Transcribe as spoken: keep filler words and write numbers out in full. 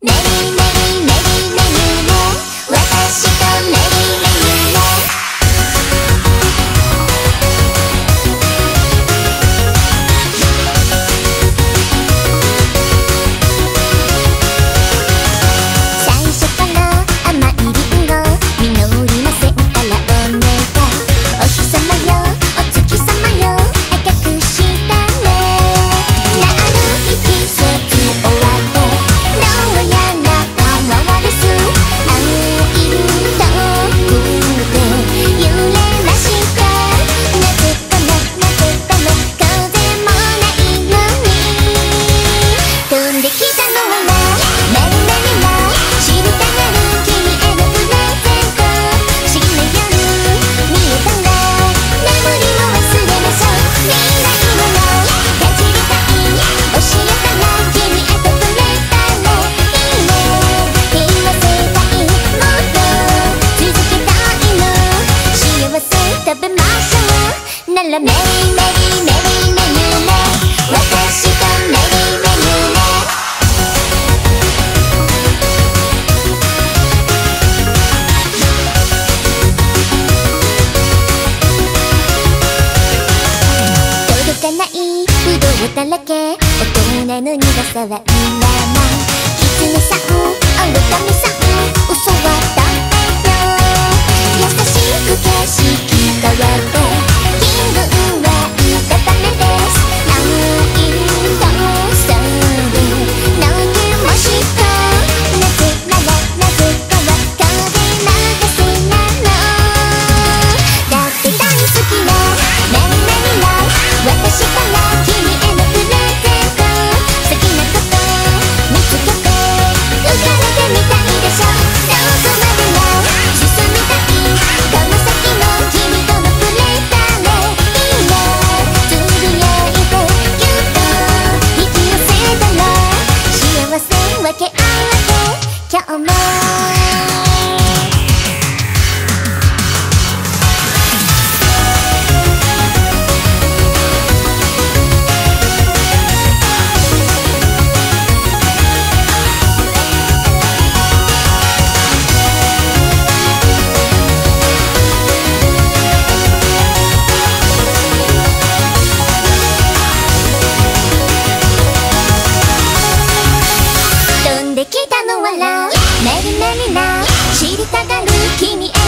メリーメリーメリーメリーね、私とメリーメリーね。最初から甘いリンゴ実りませんからお願い。お日様よお月様よ赤くしたね。なる日季節終わってどうやら変わるす。青い遠くで揺れました。なぜかななぜかな風もないのに飛んできたのはなメリメリな知りたがる君へのプレゼント。不思議な夜見えたら眠りも忘れましょう。未来はないかじりたい教えたら君へと触れたらいいね。言わせたいもっと続けたいの。幸せ食べましょうならメリーメリーメリーメリーね、私とメリーメリーね。届かないぶどうだらけ大人の苦さはいらない。狐さん愚かみさん嘘はダメよ。優しく景色変わって気分はいたためです。青い遠さで何もしたなぜならなぜかわかり任せなの。だって大好きなメリメリな私から君へのプレゼント。好きなこと見つけて浮かれてみたいでしょ。どこまでも進みたいこの先の君とのプレゼント。いいねつぶやいてぎゅっと引き寄せたら幸せ分け合って今日も飛んできたのはメリメリな知りたがる君へ